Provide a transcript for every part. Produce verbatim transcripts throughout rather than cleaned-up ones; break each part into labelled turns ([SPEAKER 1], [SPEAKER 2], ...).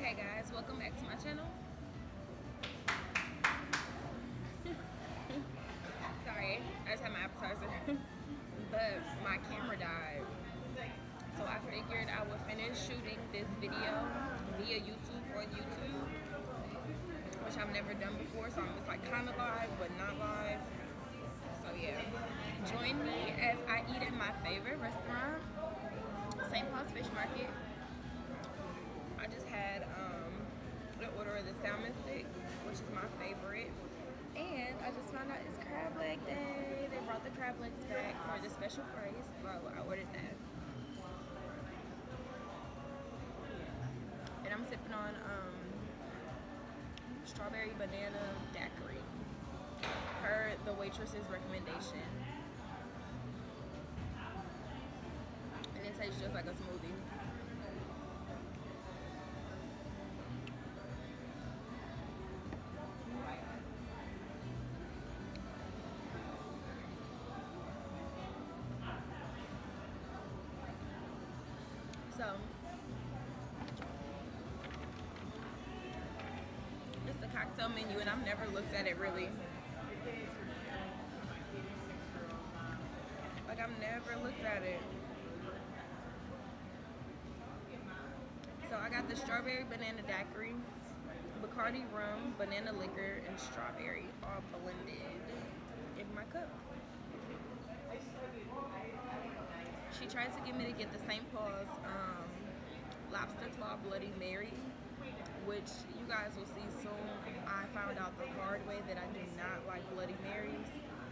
[SPEAKER 1] Okay guys, welcome back to my channel. Sorry, I just had my appetizer. But my camera died. So I figured I would finish shooting this video via YouTube on YouTube, which I've never done before, so I'm just like kind of live but not live. So yeah, join me as I eat at my favorite restaurant, Saint Paul's Fish Market. I just had um, the order of the salmon sticks, which is my favorite. And I just found out it's crab leg day. They brought the crab legs back for the special price, so I ordered that. And I'm sipping on um, strawberry banana daiquiri per the waitress's recommendation. And it tastes just like a smoothie. So, it's the cocktail menu, and I've never looked at it really. Like, I've never looked at it. So, I got the strawberry banana daiquiri, Bacardi rum, banana liquor, and strawberry all blended in my cup. She tried to get me to get the Saint Paul's um, Lobster Claw Bloody Mary, which you guys will see soon. I found out the hard way that I do not like Bloody Marys.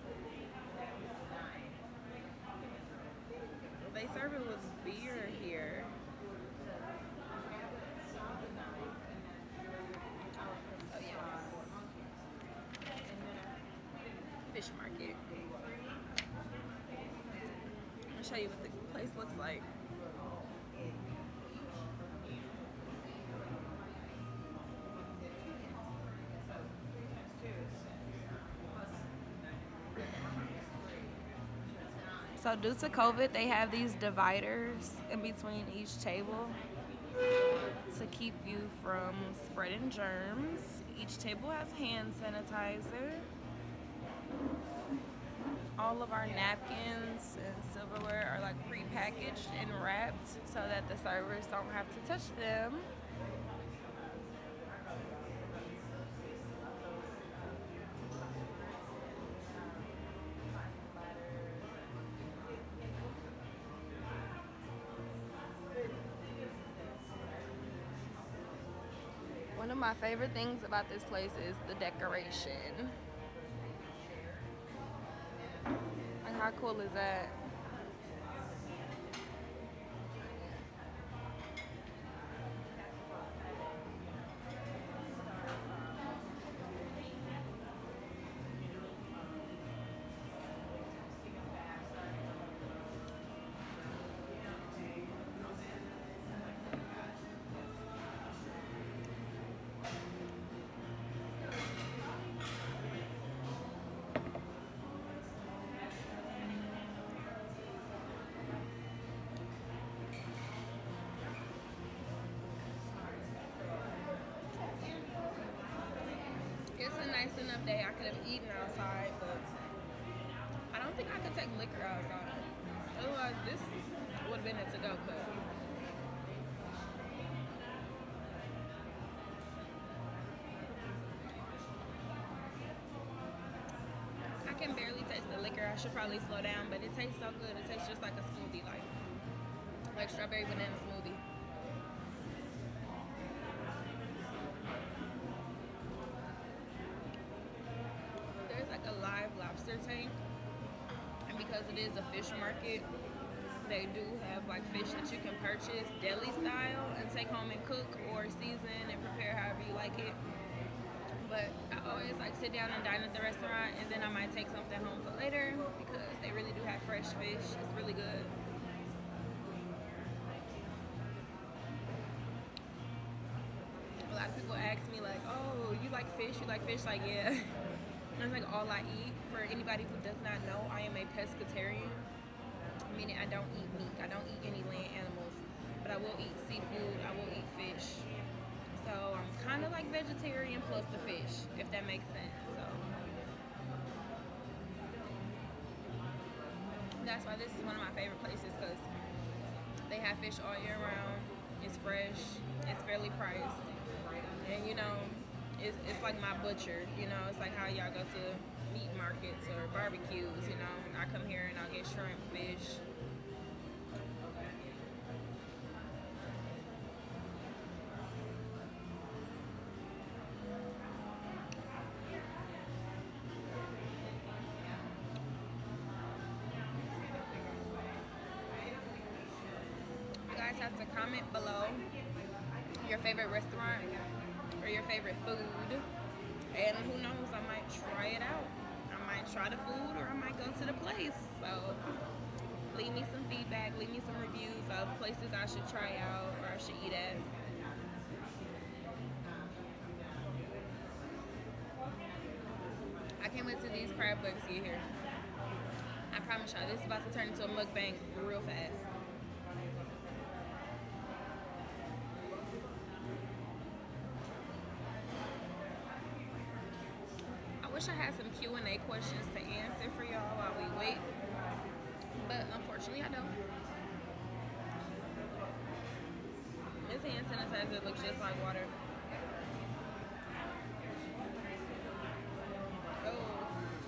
[SPEAKER 1] They serve it with beer here. So yes. Fish market. I'll show you what the place looks like. So due to COVID, they have these dividers in between each table to keep you from spreading germs. Each table has hand sanitizer. All of our napkins and silverware are like pre-packaged and wrapped so that the servers don't have to touch them. One of my favorite things about this place is the decoration. Like, how cool is that? It's a nice enough day. I could have eaten outside, but I don't think I could take liquor outside. Otherwise, this would have been a to-go cup. I can barely taste the liquor. I should probably slow down, but it tastes so good. It tastes just like a smoothie, like like strawberry banana smoothie. Like a live lobster tank, and because it is a fish market, they do have like fish that you can purchase deli style and take home and cook or season and prepare however you like it. But I always like sit down and dine at the restaurant, and then I might take something home for later because they really do have fresh fish. It's really good. A lot of people ask me like, oh, you like fish? You like fish? Like, yeah. That's like all I eat. For anybody who does not know, I am a pescatarian, meaning I don't eat meat. I don't eat any land animals, but I will eat seafood. I will eat fish. So I'm kind of like vegetarian plus the fish, if that makes sense. So that's why this is one of my favorite places, because they have fish all year round. It's fresh. It's fairly priced. And you know, it's, it's like my butcher. You know, it's like how y'all go to meat markets or barbecues. You know, I come here and I'll get shrimp, fish. You guys have to comment below your favorite restaurant or your favorite food, and who knows, I might try it out. I might try the food, or I might go to the place. So leave me some feedback, leave me some reviews of places I should try out or I should eat at. I can't wait till these crab legs get here. I promise y'all, this is about to turn into a mukbang real fast. I wish I had some Q and A questions to answer for y'all while we wait, but unfortunately I don't. This hand sanitizer looks just like water. Oh,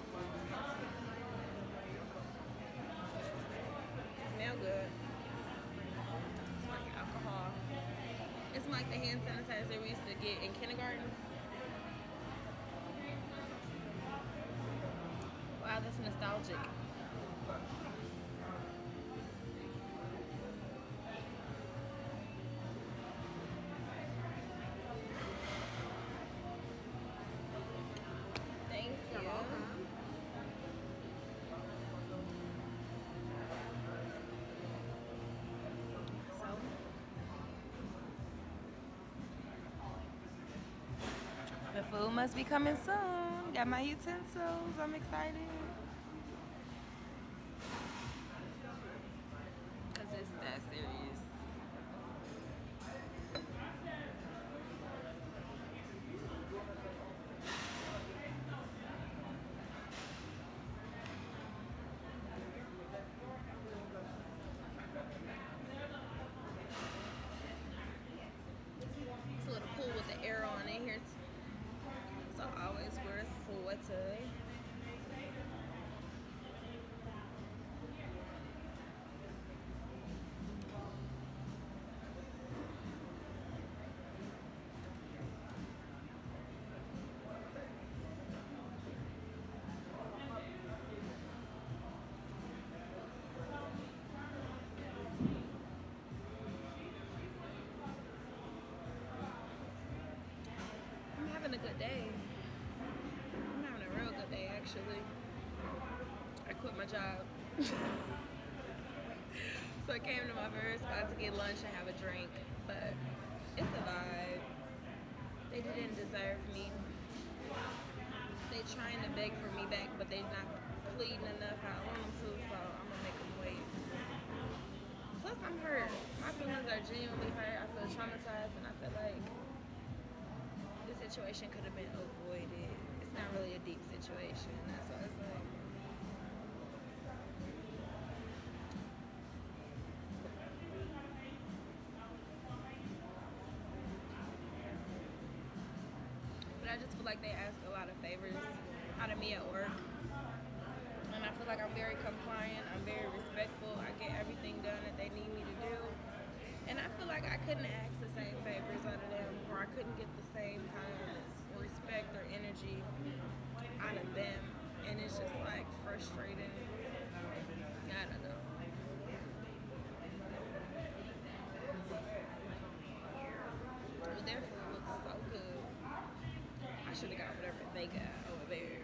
[SPEAKER 1] smell good. It's like alcohol. It's like the hand sanitizer we used to get in kindergarten. Wow, that's nostalgic. Thank you. You're welcome. So, the food must be coming soon. Got my utensils. I'm excited. Because it's that serious. It's a little cool with the arrow on it here. So I always wear a sweater. I'm having a good day. I'm having a real good day, actually. I quit my job. So I came to my favorite spot to get lunch and have a drink, but it's a vibe. They didn't deserve me. They trying to beg for me back, but they're not pleading enough how I want them to, so I'm gonna make them wait. Plus, I'm hurt. My feelings are genuinely hurt. I feel traumatized, and I feel like the situation could have been avoided. It's not really a deep situation. That's what it's like. But I just feel like they ask a lot of favors out of me at work. And I feel like I'm very compliant, I'm very respectful, I get everything done that they need me to do. And I feel like I couldn't ask the same favors out of them, or I couldn't get the same kind of respect or energy out of them. And it's just like frustrating. I don't know. But their food looks so good. I should have got whatever they got over there.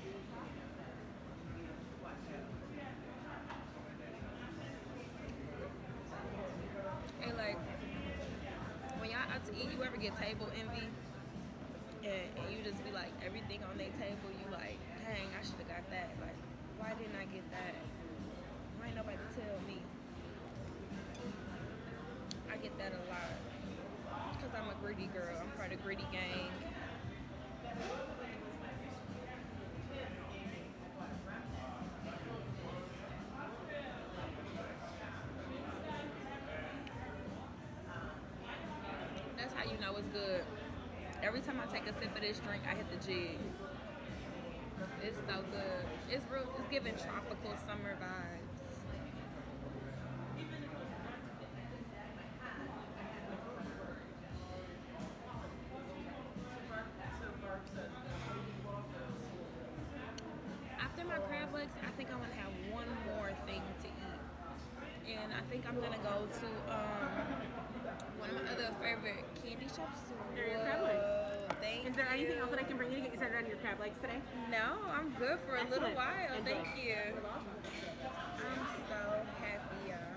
[SPEAKER 1] And like, when y'all out to eat, you ever get table envy? And, and you just be like, everything on their table, you like, dang, I should have got that. Like, why didn't I get that? Why ain't nobody tell me? I get that a lot. Because I'm a greedy gritty girl. I'm part of Gritty Gang. That's how you know it's good. Every time I take a sip of this drink, I hit the jig. It's so good. It's real. It's giving tropical summer vibes. After my crab legs, I think I want to have one more thing to eat, and I think I'm gonna go to um, one of my other favorite candy shops.
[SPEAKER 2] There are your crab legs.
[SPEAKER 1] Thank
[SPEAKER 2] Is there
[SPEAKER 1] you.
[SPEAKER 2] anything else that I can bring you to get you started on your crab legs today?
[SPEAKER 1] No, I'm good for a little
[SPEAKER 2] Excellent.
[SPEAKER 1] while.
[SPEAKER 2] Enjoy.
[SPEAKER 1] Thank you. I'm so happy, y'all.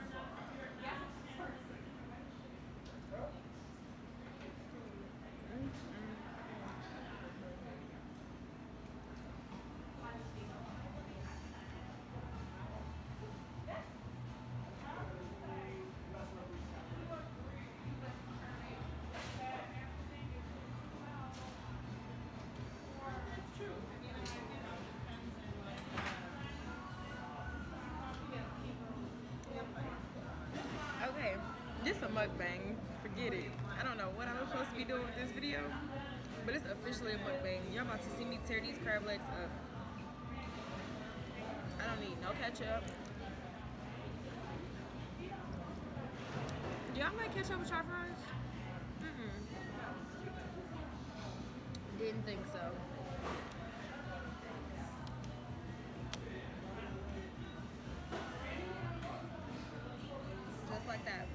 [SPEAKER 1] Okay, this a mukbang. Forget it. I don't know what I was supposed to be doing with this video, but it's officially a mukbang. Y'all about to see me tear these crab legs up. I don't need no ketchup. Do y'all like ketchup with y'all fries? Mm-mm. Didn't think so. Just like that.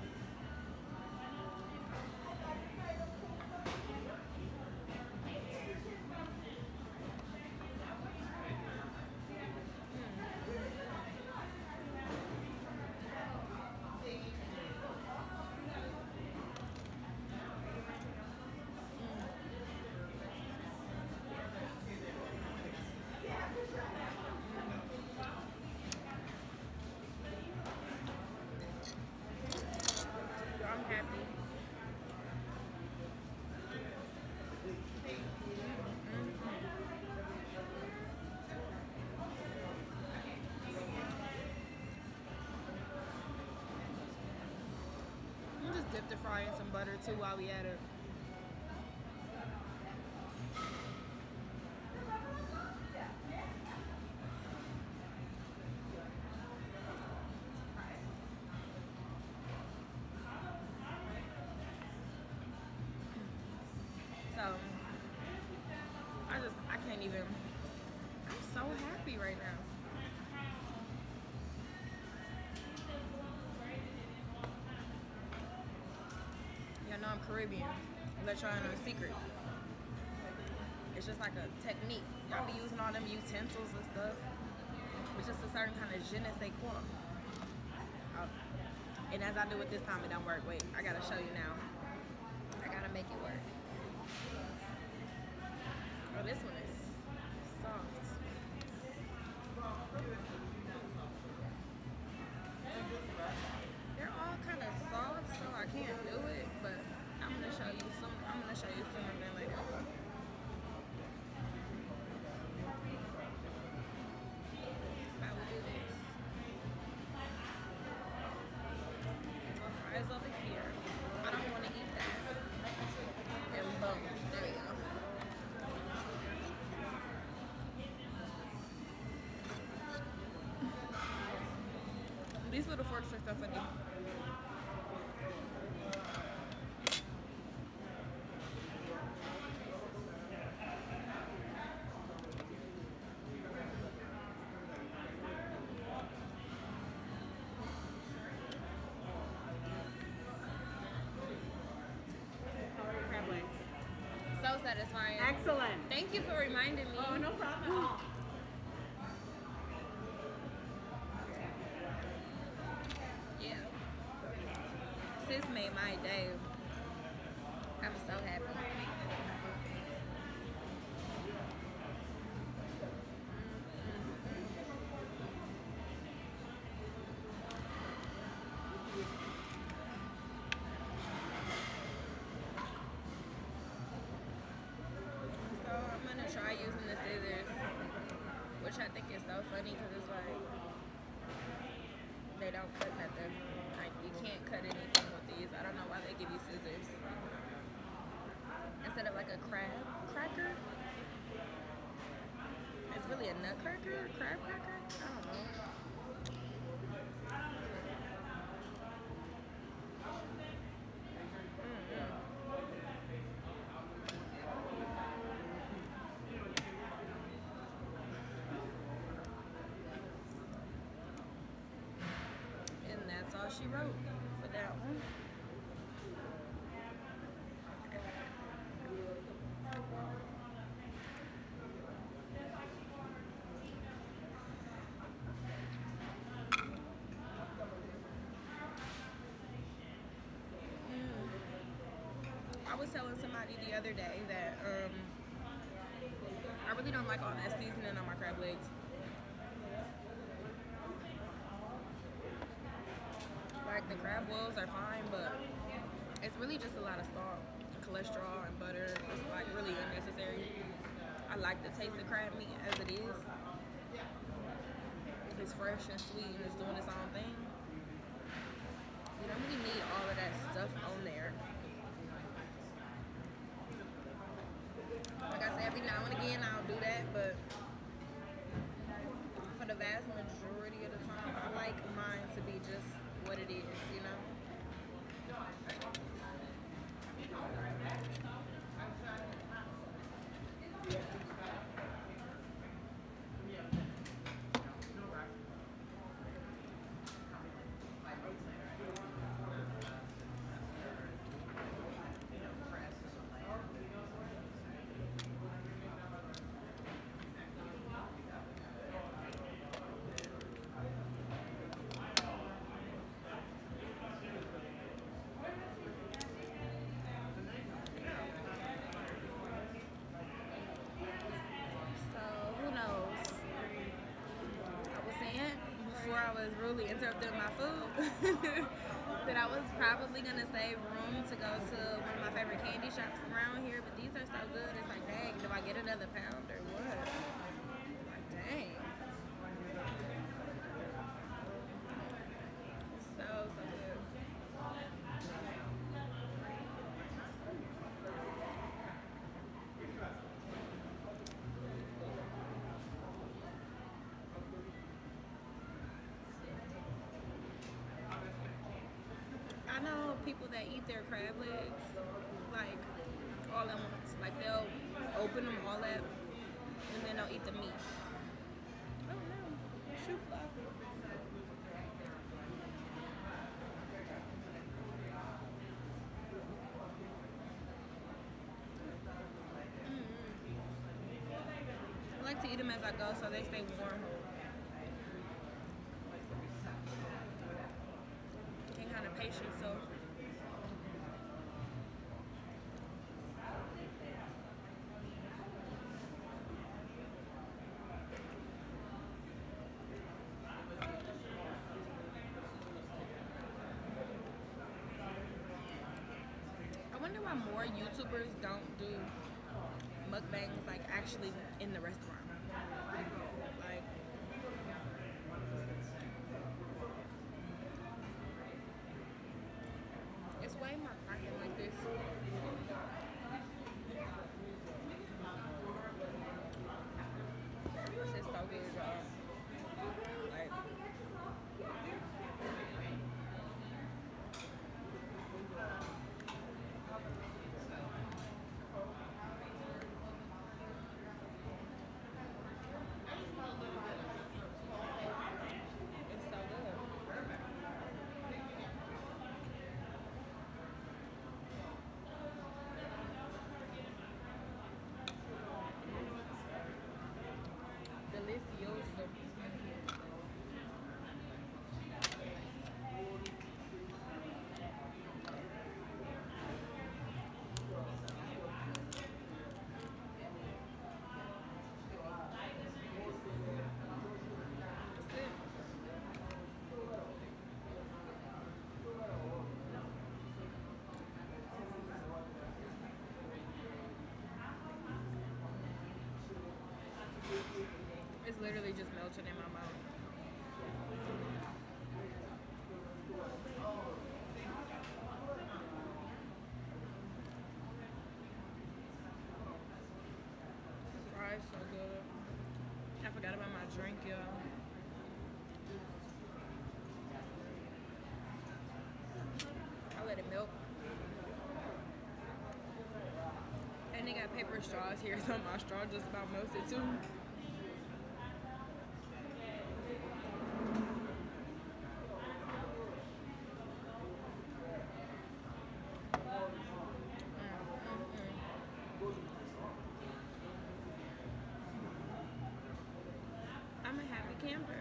[SPEAKER 1] I'm happy. I'm just dip the fry in some butter too while we at it. So I just I can't even. I'm so happy right now. Y'all know I'm Caribbean. Let y'all know a secret. It's just like a technique. Y'all be using all them utensils and stuff. It's just a certain kind of je ne sais quoi. Oh. And as I do it this time, it don't work. Wait, I gotta show you now. I gotta make it work. Oh, this one is soft. They're all kind of soft, so I can't do it, but I'm gonna show you soon. I'm gonna show you sooner than later. I will do this. My fries over here. I don't want to eat that. And boom, there we go. These little forks are so funny.
[SPEAKER 2] How are your crab legs?
[SPEAKER 1] So satisfying.
[SPEAKER 2] Excellent.
[SPEAKER 1] Thank you for reminding me.
[SPEAKER 2] Oh, no problem at all.
[SPEAKER 1] Yeah. Sis made my day. I'm so happy. think it's so funny because it's like they don't cut nothing. Like you can't cut anything with these. I don't know why they give you scissors instead of like a crab cracker. It's really a nutcracker, crab cracker. I don't know. She wrote for that one. Mm. I was telling somebody the other day that um, I really don't like all that seasoning on my crab legs. Like the crab boils are fine, but it's really just a lot of salt, cholesterol, and butter. It's like really unnecessary. I like the taste of crab meat as it is. It's fresh and sweet and it's doing its own thing. You don't really need all of that stuff on there. Like I said, every now and again I'll do that, but for the vast majority of the time, I like mine to be just what it is, you know? Really interrupted my food that I was probably gonna save room to go to one of my favorite candy shops around here, but these are so good. It's like, dang, do I get another pound or what? Like, dang. It's so, so good. I know people that eat their crab legs like all at once. Like they'll open them all up and then they'll eat the meat. Oh no, shoe fly. Mm-hmm. I like to eat them as I go so they stay warm. Kind of patient, so I wonder why more YouTubers don't do mukbangs like actually in the restaurant. Like it's way more cracking like this. This is so good, y'all. Like, just melting in my mouth. The fries so good. I forgot about my drink, y'all. I let it melt. And they got paper straws here, so my straw just about melted too. I'm a happy camper.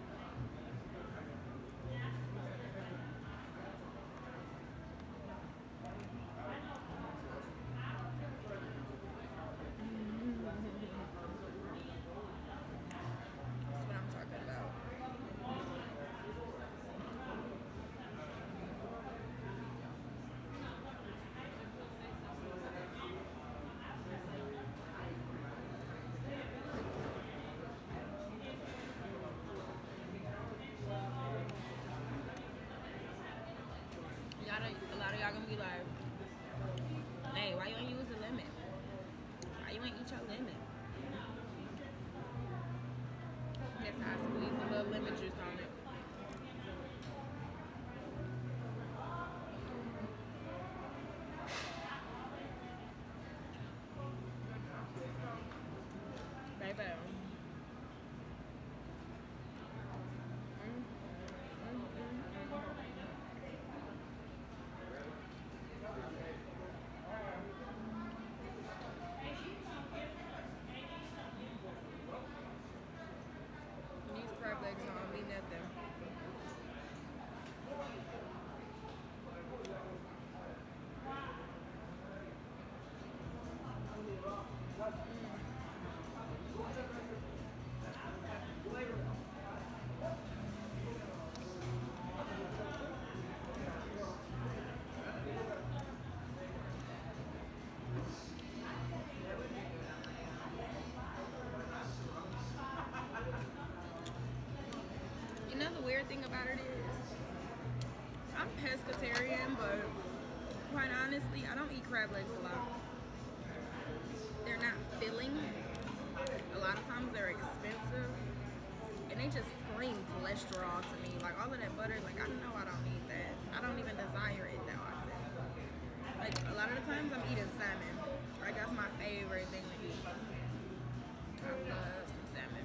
[SPEAKER 1] That's what I'm talking about. Y'all, a lot of y'all gonna be like, hey, why you ain't use the lemon? Why you ain't eat your lemon? Yes, I squeeze a little lemon juice on it. Baby. These crab legs don't mean nothing. You know the weird thing about it is, I'm pescatarian, but quite honestly, I don't eat crab legs a lot. They're not filling. A lot of times they're expensive, and they just scream cholesterol to me. Like all of that butter, like I know I don't need that. I don't even desire it that often. Like a lot of the times I'm eating salmon. Like that's my favorite thing to eat. I love some salmon.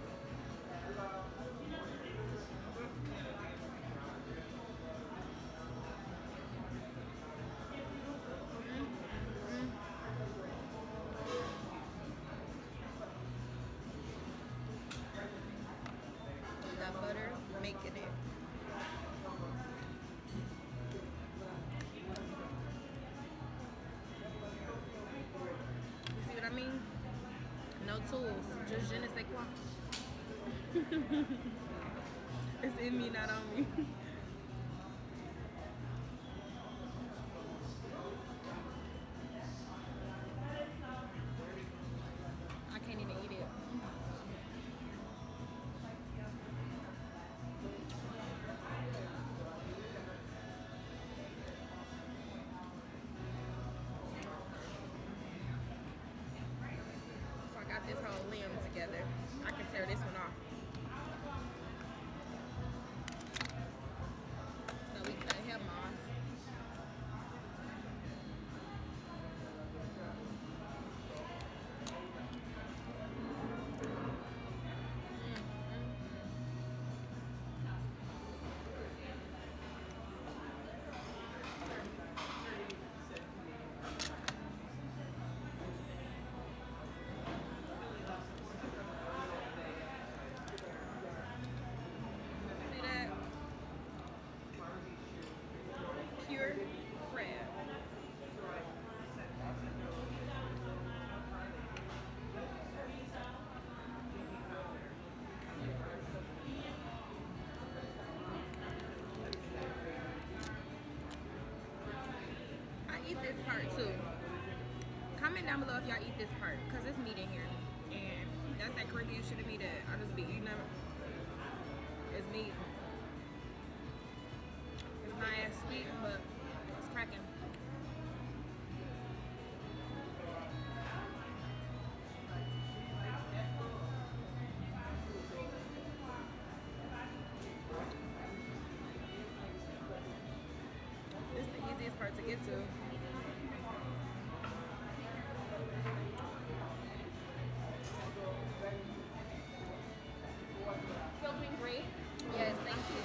[SPEAKER 1] That butter making it. You see what I mean? No tools, just je ne sais quoi. It's in me, not on me. I can't even eat it. So I got this whole limb together. I can tear this one off. So we cut him off. See that? Pure crab. I eat this part too. Comment down below if y'all eat this part, because it's meat in here. And That's that Caribbean shit to me that I just be eating them. It's meat. It's not as sweet, but it's cracking. It's the easiest part to get to. Still doing great? Yes, thank you.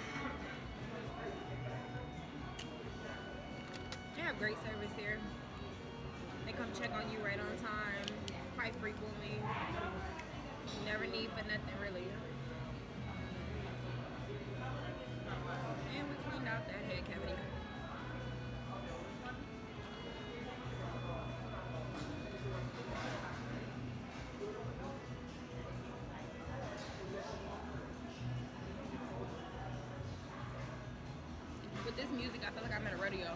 [SPEAKER 1] They have great service here. They come check on you right on time, quite frequently. You never need for nothing really. And we cleaned out that head cavity. With this music, I feel like I'm at a rodeo.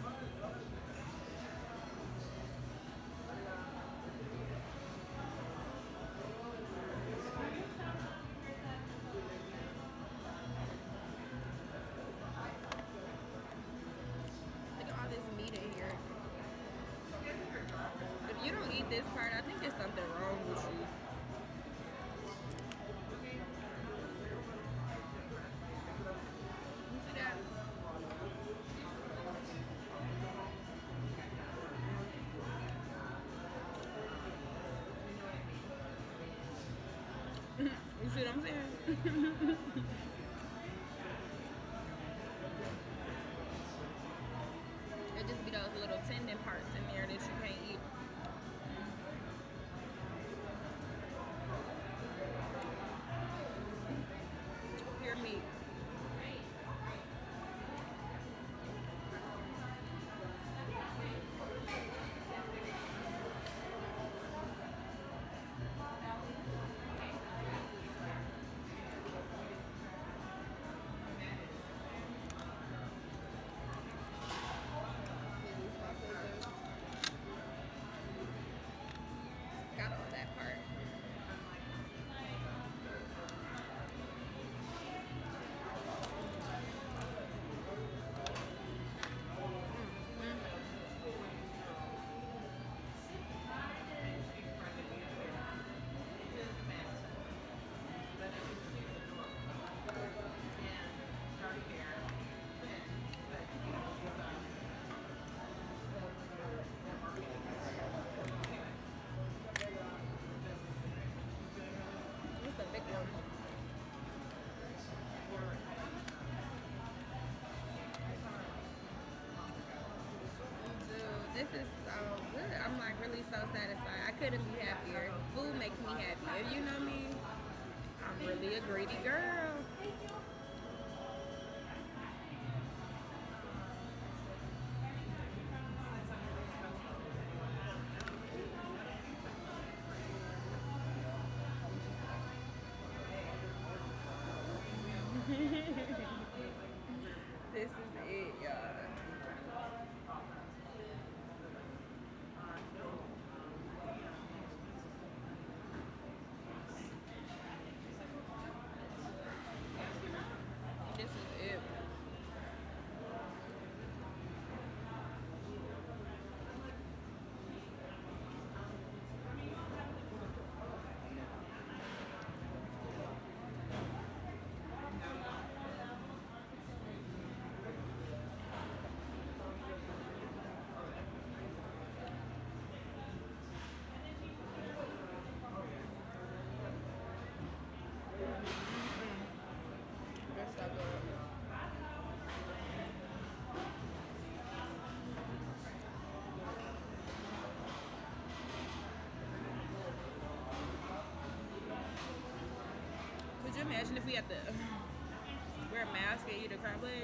[SPEAKER 1] Look at all this meat in here. If you don't eat this part, I think there's something wrong with you. You see that? You see what I'm saying? It just be those little tendon parts in there that you can't eat. Pure meat. Got all that part. It's a big one. Dude, this is so good. I'm like really so satisfied. I couldn't be happier. Food makes me happy. If you know me, I'm really a greedy girl. This is it, y'all. This is it. That's so good. Could you imagine if we had to wear a mask and eat a crab leg?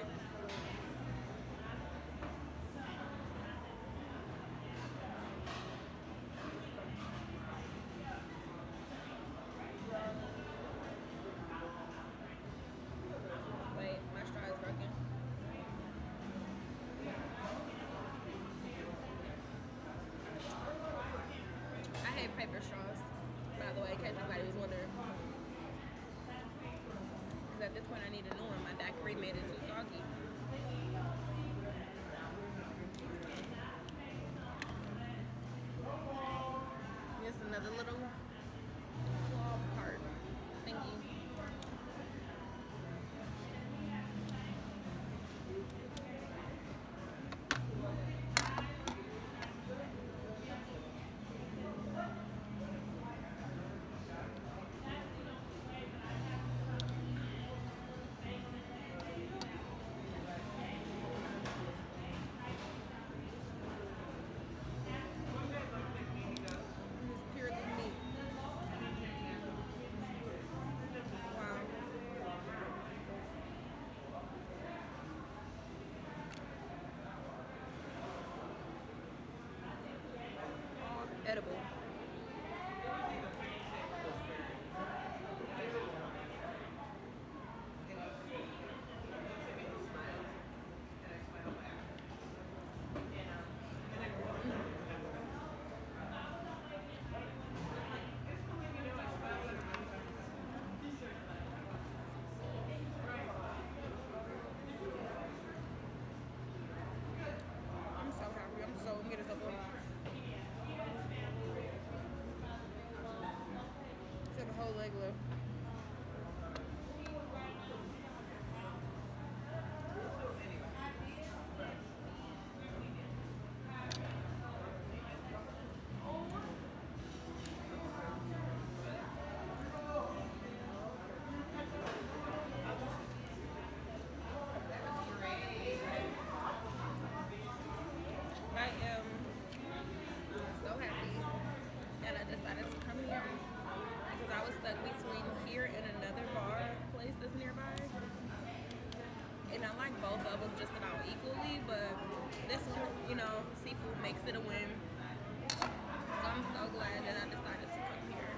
[SPEAKER 1] Wait, my straw is broken. I hate paper straws, but by the way, in case anybody was wondering. Because at this point, I need a new one. My daiquiri made it too soggy. Just another little claw part thingy. Edible. I'm so happy. I'm so I'm getting so full. Except a whole leg left. I am so happy that I decided to come here because I was stuck between here and another bar place that's nearby. And I like both of them just about equally, but this one, you know, seafood makes it a win. So I'm so glad that I decided to come here.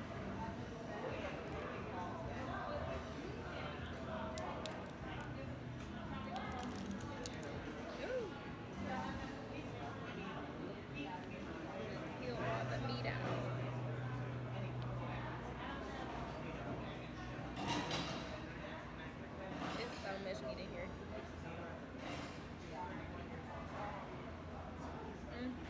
[SPEAKER 1] Ooh. Peel all the meat out. It's so much meat in here. Mm, mm,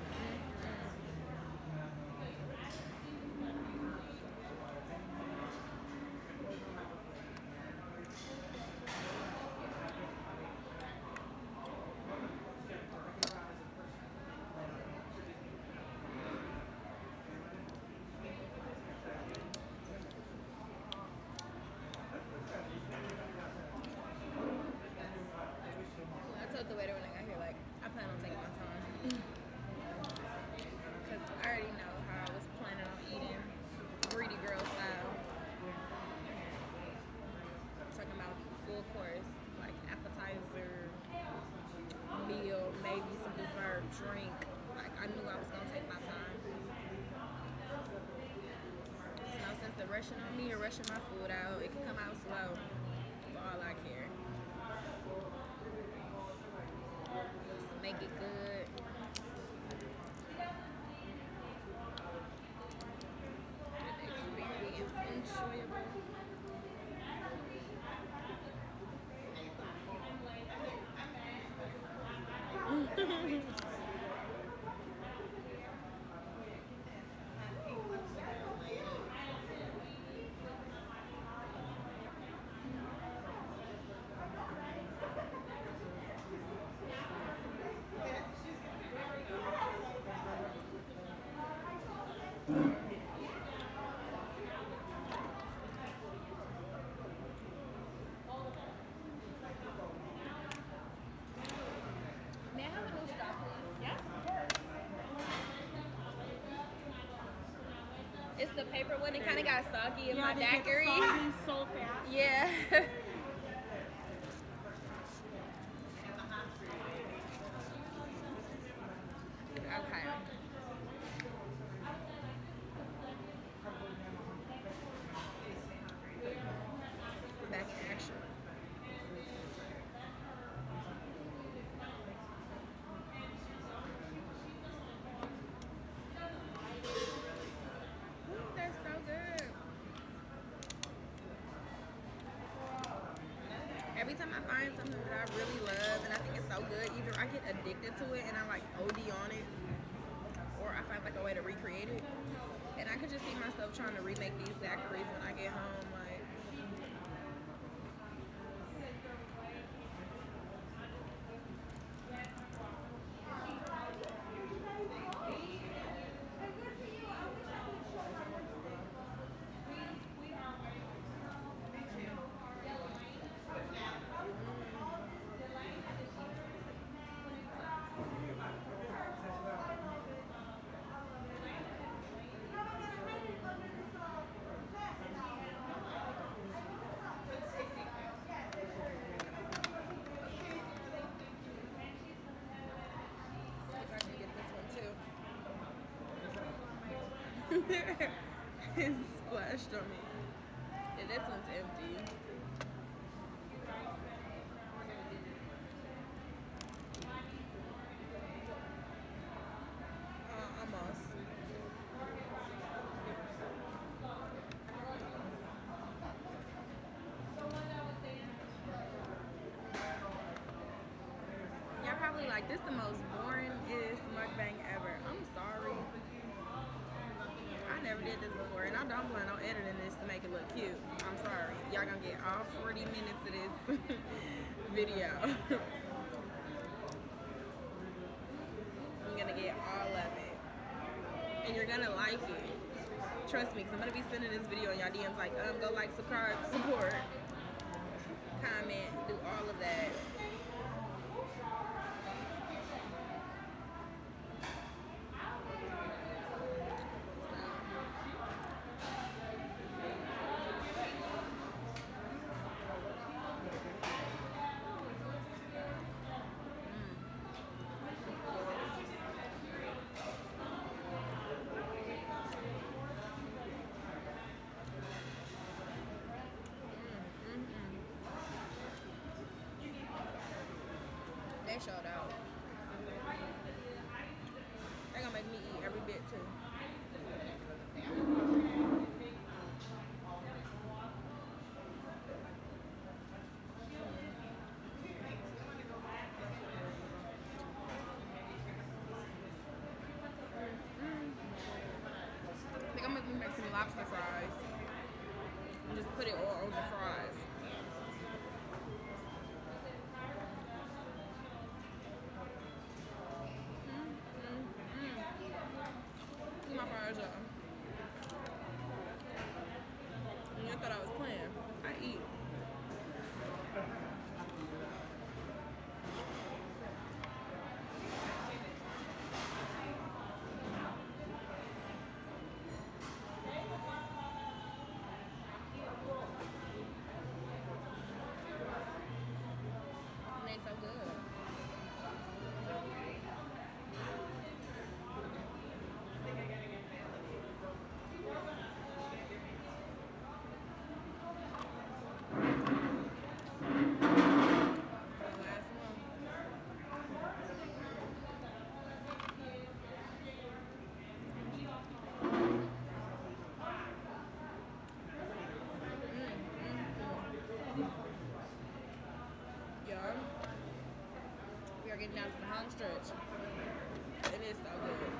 [SPEAKER 1] I told the waiter when I got here, like, I plan on taking my time. Because I already know how I was planning on eating greedy girl style. I'm talking about full course, like appetizer, meal, maybe some dessert, drink. Like, I knew I was going to take my time. There's no sense of rushing on me or rushing my food out. It can come out slow for all I care. Just make it good. The experience enjoyable. May I have a little straw, please?
[SPEAKER 2] Yeah.
[SPEAKER 1] It's the paper one. It kind of got soggy in
[SPEAKER 2] Yeah,
[SPEAKER 1] my
[SPEAKER 2] they get
[SPEAKER 1] daiquiri.
[SPEAKER 2] soggy so fast.
[SPEAKER 1] Yeah. Okay. Back in action. Ooh, that's so good. find something that I really love and I think it's so good, either I get addicted to it and I like O D on it, or I find like a way to recreate it. And I could just see myself trying to remake these daiquiris when I get home. Like, it splashed on me. Yeah, this one's empty. Uh, almost. Y'all probably like, this the most boring-est mukbang ever. I'm sorry. I never did this before, and I don't plan on editing this to make it look cute. I'm sorry. Y'all gonna get all forty minutes of this video. You're gonna get all of it. And you're gonna like it. Trust me, because I'm gonna be sending this video in y'all D Ms like, um, go like, subscribe, support, comment, do all of that. They showed out. They're gonna make me eat every bit too. I think I'm gonna make some lobster fries and just put it all over fries. My fries up. And I thought I was playing. I eat. And they so good. We are getting down to the home stretch. It is so good.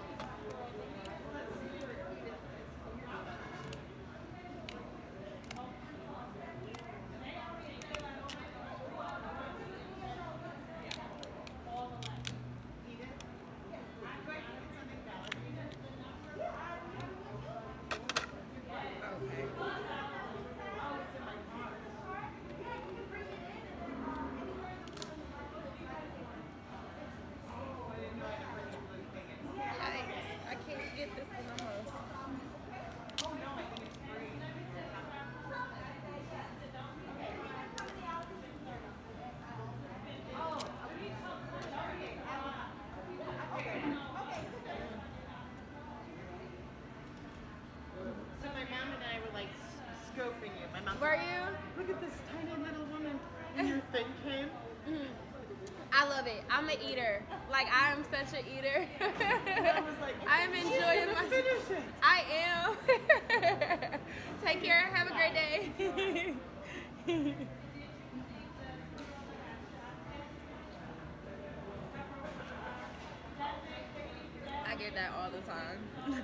[SPEAKER 2] Scoping you. My mom.
[SPEAKER 1] Were you?
[SPEAKER 2] Look at this tiny little woman in your thin can.
[SPEAKER 1] Mm-hmm. I love it. I'm an eater. Like, I am such an eater.
[SPEAKER 2] I was like,
[SPEAKER 1] I'm enjoying my.
[SPEAKER 2] Finish it.
[SPEAKER 1] I am. Take care. Have a great day. get that all the time.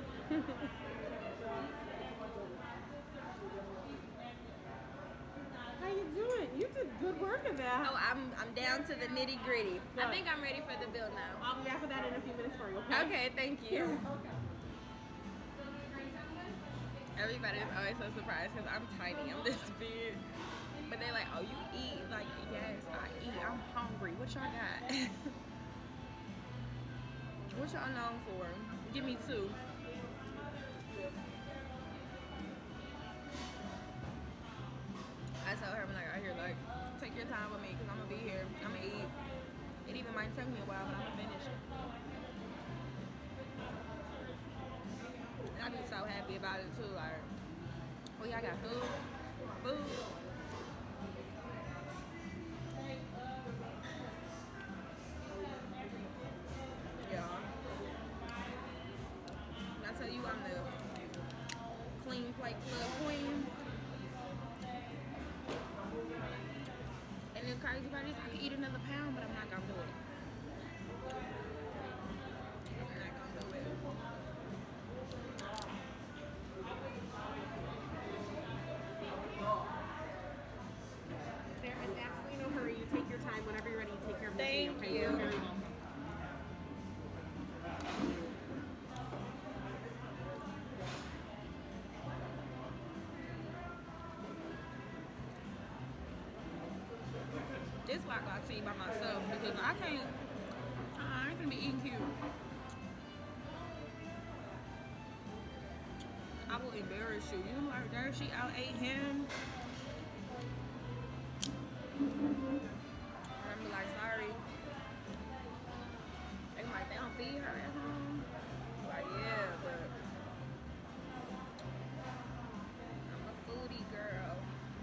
[SPEAKER 2] How you doing? You did good work of that.
[SPEAKER 1] Oh, I'm I'm down to the nitty gritty. I think I'm ready for the bill now.
[SPEAKER 2] I'll be back with that in a few minutes for you, okay?
[SPEAKER 1] Okay, thank you.
[SPEAKER 2] Okay.
[SPEAKER 1] Everybody's always so surprised because I'm tiny. I'm this big. But they're like, oh, you eat? Like, yes, I eat. I'm hungry. What y'all got? What y'all known for? Give me two. I told her when I got here, like, take your time with me because I'm going to be here. I'm going to eat. It even might take me a while, but I'm going to finish. And I'd be so happy about it, too. Like, oh, y'all got food? Food. Yeah. When I tell you I'm the clean plate club queen. And the crazy part is I can eat another pound, but I'm not gonna do it. I'm not gonna do it.
[SPEAKER 2] There is absolutely no hurry. You take your time. Whenever you're ready, you take care of
[SPEAKER 1] Thank
[SPEAKER 2] me, okay?
[SPEAKER 1] you.
[SPEAKER 2] You're very welcome.
[SPEAKER 1] This is why I got to eat by myself because I can't. I ain't gonna be eating cute. I will embarrass you. You like that? She out ate him. I'm be like, sorry. They like they don't feed her at home. Like yeah, but I'm a foodie girl.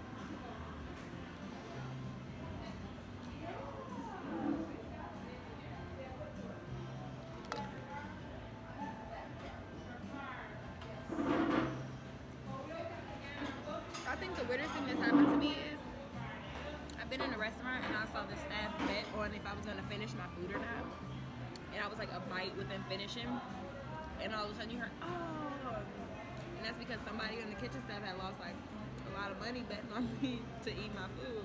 [SPEAKER 1] I think the weirdest thing that's happened to me is I've been in a restaurant and I saw the staff bet on if I was gonna finish my food or not. And I was like a bite within finishing. And all of a sudden you heard, oh. And that's because somebody on the kitchen staff had lost like a lot of money betting on me to eat my food.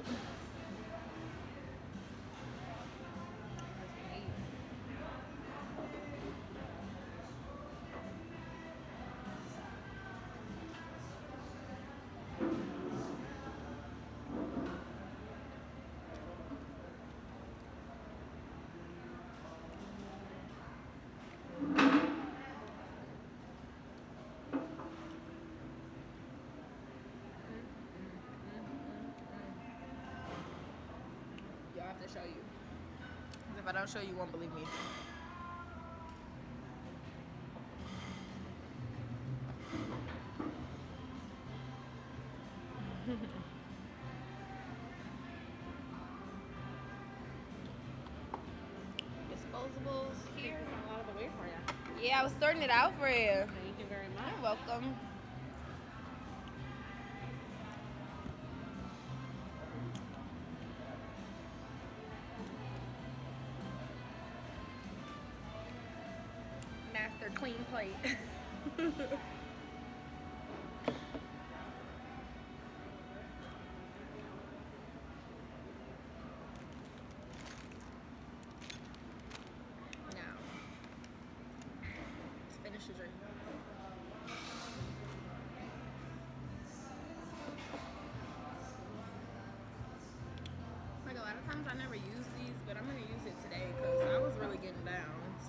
[SPEAKER 1] Y'all have to show you. Because if I don't show you, you won't believe me. Disposables here.
[SPEAKER 2] There's a lot of the way for you.
[SPEAKER 1] Yeah, I was sorting it out for you.
[SPEAKER 2] Thank you very much.
[SPEAKER 1] You're welcome. Master clean plate. Now, let's finish the drink. Like a lot of times I never use these, but I'm gonna use it today because I was really getting down. So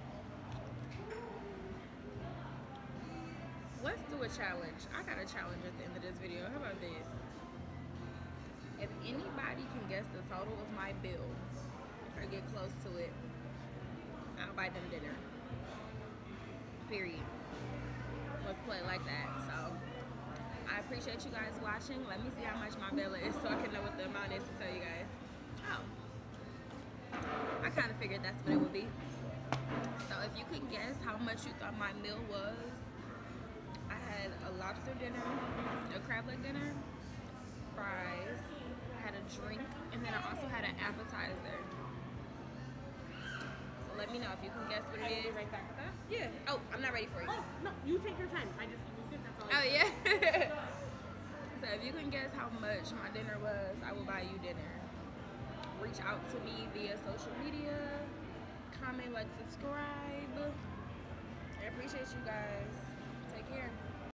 [SPEAKER 1] let's do a challenge. I got a challenge at the end of this video. How about this? If anybody can guess the total of my bill or get close to it, I'll buy them dinner. Period. Let's play it like that. So I appreciate you guys watching. Let me see how much my bill is so I can know what the amount is to tell you guys. Oh, I kind of figured that's what it would be. So if you can guess how much you thought my meal was, I had a lobster dinner, a crab leg dinner, fries, I had a drink, and then I also had an appetizer. So let me know if you can guess what
[SPEAKER 2] I
[SPEAKER 1] it
[SPEAKER 2] will be
[SPEAKER 1] is.
[SPEAKER 2] right back with that.
[SPEAKER 1] Yeah. Oh, I'm not ready for you.
[SPEAKER 2] Oh, no, you take your time. I just, you did, that's all
[SPEAKER 1] Oh
[SPEAKER 2] I
[SPEAKER 1] yeah. So if you can guess how much my dinner was, I will buy you dinner. Reach out to me via social media. Comment, like, subscribe. I appreciate you guys. Take care.